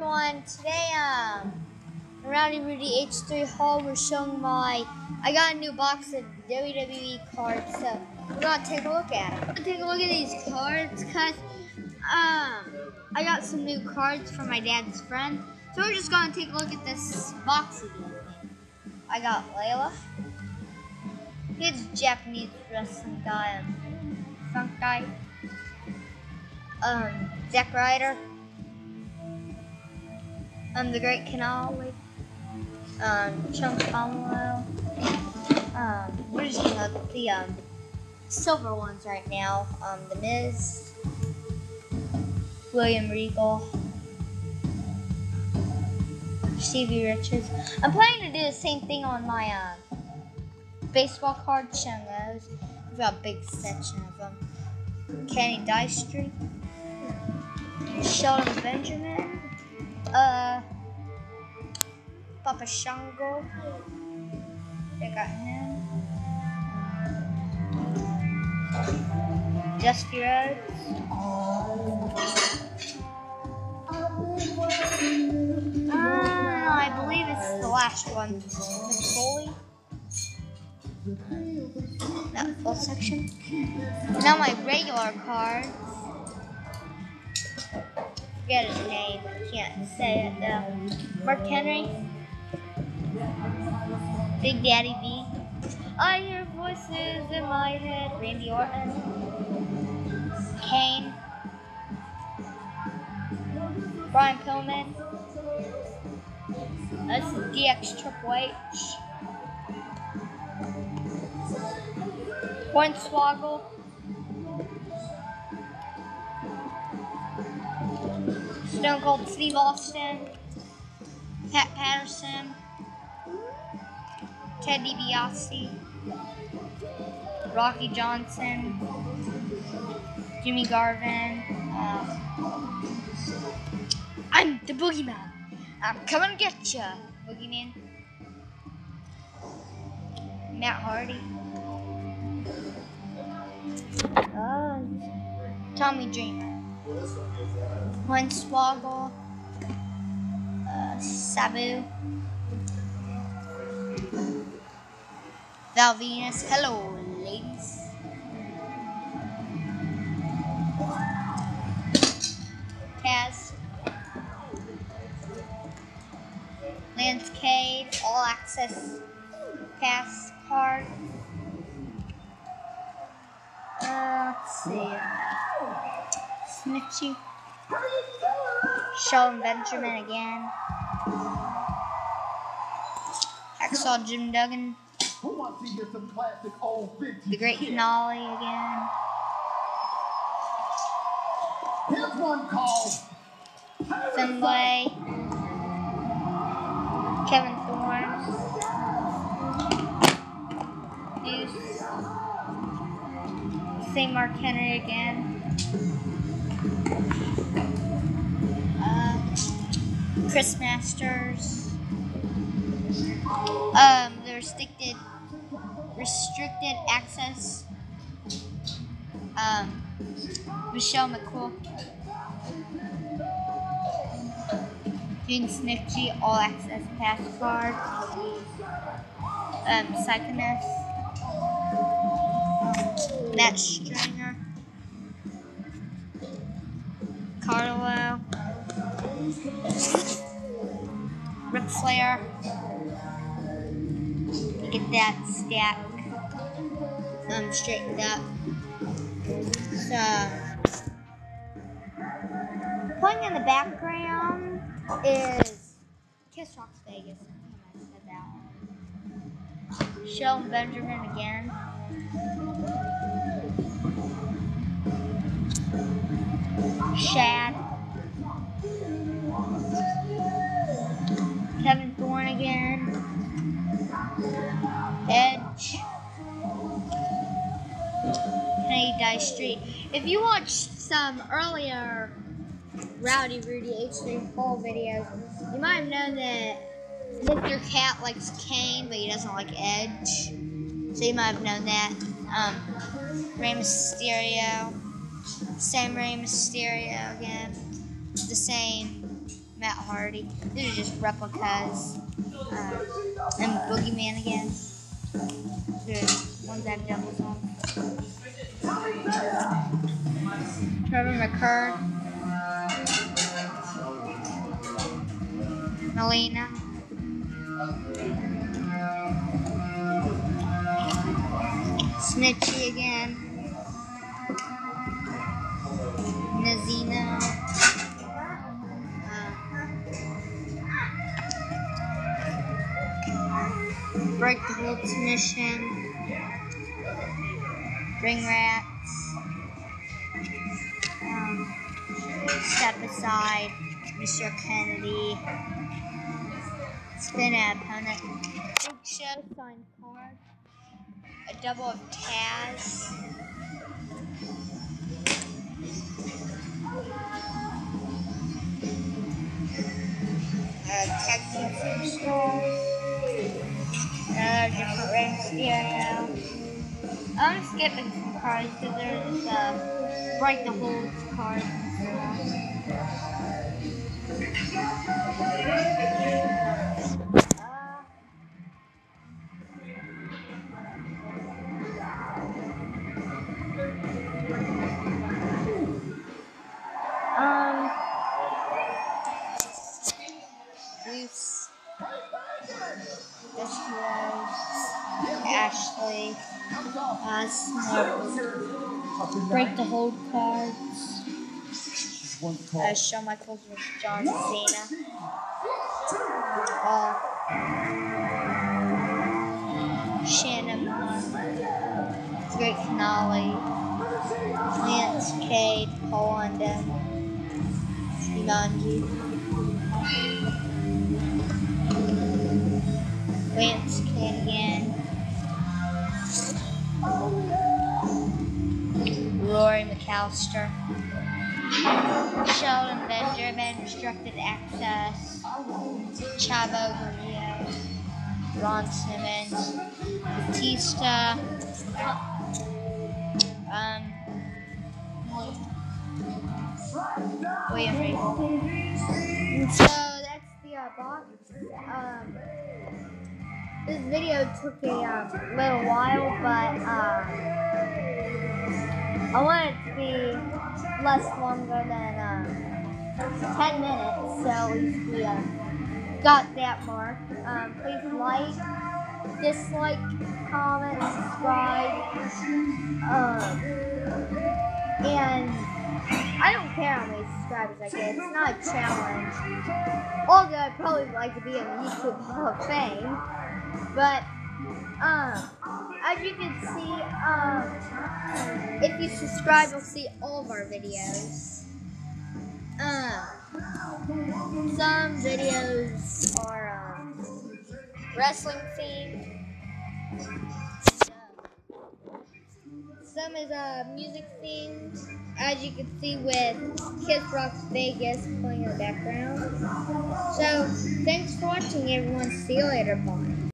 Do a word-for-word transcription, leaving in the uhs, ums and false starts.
everyone, today um Rowdy Rudy H three haul, we're showing my I got a new box of W W E cards, so we're gonna take a look at it. Take a look at these cards cause um I got some new cards from my dad's friend. So we're just gonna take a look at this box again. I got Layla. He's a Japanese wrestling guy, um, funk guy. Um, Zack Ryder. Um, the Great Canali. Um, Chunk Pomelo. Um, we're just gonna look at the um silver ones right now. Um, The Miz. William Regal. Stevie Richards. I'm planning to do the same thing on my uh, baseball cards, showing those. I've got a big section of them. Kenny Dystreet. Sheldon Benjamin. Uh, Papa Shango. They got him. Dusty Rhodes. Uh, I believe it's the last one. Mick Foley. That full section. Now my regular card. Forget his name. I can't say it though. Mark Henry. Big Daddy V. I hear voices in my head. Randy Orton. Kane. Brian Pillman. This is D X Triple H. Hornswoggle. Stone Cold Steve Austin. Pat Patterson. Ted DiBiase. Rocky Johnson. Jimmy Garvin. Uh, I'm the Boogeyman. I'm coming to get ya, Boogeyman. Matt Hardy. Uh, Tommy Dreamer. Hornswoggle. Uh, Sabu. Val Venus. Hello, ladies. Taz. Lance Cade. All Access Pass card. Uh, let's see. Snitchy. Sheldon Benjamin again. Hacksaw Jim Duggan. The Great Canali again. Here's one called Finlay. Kevin Thorne. Deuce. Saint Mark Henry again. Uh, Chris Masters. Um, the restricted restricted access. Um, Michelle McCool. Gene Snitchy, All Access Pass card. Um, Psychoness. Matt Stringer. Carlo. Ric Flair. Get that stack um, straightened up. So, playing in the background is Kiss Rocks Vegas. I think I said that one. Sheldon Benjamin again. Shad. Kevin Thorne again. Edge. Kenny Dystreet. If you watched some earlier Rowdy Rudy H three haul videos, you might have known that Mister Cat likes Kane, but he doesn't like Edge. So you might have known that. Um, Rey Mysterio. Same Rey Mysterio again. The same Matt Hardy. These are just replicas. Uh, and Boogeyman again. The ones I've done with them. Trevor McCurd. Melina. Snitchy again. Nazina. Uh, break the Wolves mission. Ring rats. Um, step aside. Mister Kennedy. Spin at opponent. Big Show signed card. A double of Taz. Uh, tag team superstars. Another different Rey Mysterio. I'm skipping some cards because there's uh, break the holds cards and Um, Bruce, Destroys, Ashley, uh, Snow, break the hold cards, uh, Shawn Michaels with John Cena, uh, Shannon Moore, Great Finale, Lance Cade, Paul London, Jumanji, Lance Cade again, Rory McAllister, Sheldon Benjamin, Restricted Access, Chavo Guerrero, Ron Simmons, Batista, um, William Regal. And so that's the uh, box. Um, this video took a um, little while, but uh, I want it to be less longer than uh, ten minutes, so at least we uh, got that mark. Um, please like, dislike, comment, subscribe, um, and I don't care how many subscribers I get. It's not a challenge. Although I'd probably like to be in the YouTube Hall of Fame. But, um, as you can see, um, if you subscribe, you'll see all of our videos. Um, some videos are, um, wrestling themed. Some is uh, music themed, as you can see with Kids Rocks Vegas playing in the background. So, thanks for watching everyone. See you later. Bye.